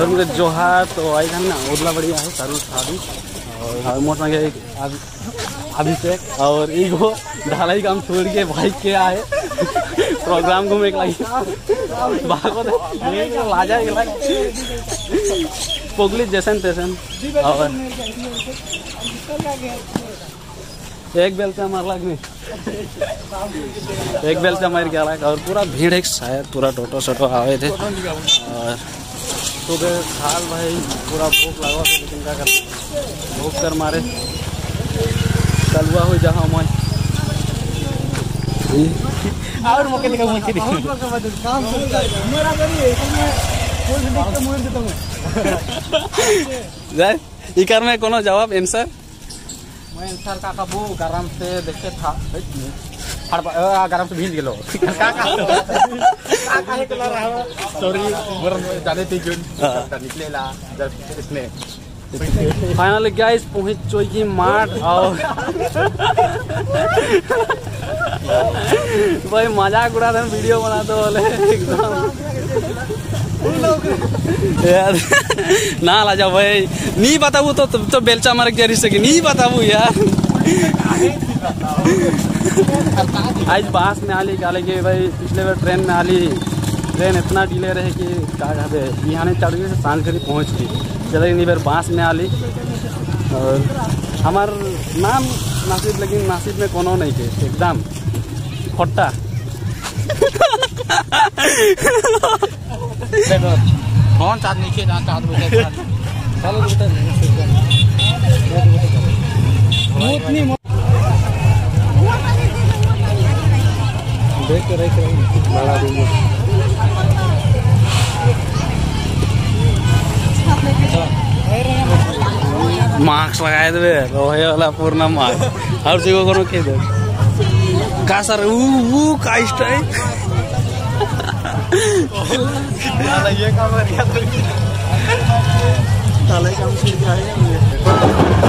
Hello जोहार। तो आई ना उदला बढ़िया है सारू शादी और मोर संगे अभिषेक और ईगो ढालाई काम छोड़ के भाई के आए प्रोग्राम घूमे के लगी लाजा पोगली जैसन तैसन और एक बेल से हमारा लग नहीं एक बेल से हमारे क्या लग और पूरा भीड़ है शायद पूरा टोटो शोटो आए थे और सुबह खाल भाई पूरा भूख लगा लेकिन क्या कर भूख कर मारे कलुआ हो जहाँ मैं और मौके दिखा मौके इकर में कोनो जवाब आंसर मैं आंसर का कबू गरम से देखे था गरम से भीज गेलो सॉरी जाने थी जुन निकलेला जब इसने फाइनली गाइस पहुंच चुकी मार्ट और भाई मजाक उड़ा रहे वीडियो बनाते बोले एकदम यार ना लाजा भाई नहीं बताबू तो बेलचा मार के रिश्ते की नहीं बताबू यार आज बास में आली काले के भाई पिछले बार ट्रेन में आली ट्रेन इतना डिले रहे कि क्या कहते यहाँ चढ़ गई से सांझ करी पहुँच गई चले नहीं बार बांस में आली और हमार नाम नासिब लेकिन नासिब में कोनो नहीं थे एकदम खोट्टा कौन चाँद नहीं खे चाँद देख के रख बड़ा दूंगा मार्क्स लगाए दे रोहे वाला पूर्ण मार्क्स हर चीज को के दे का सर वो का स्टाइल ये काम कर दिया ताले काम से जाएगा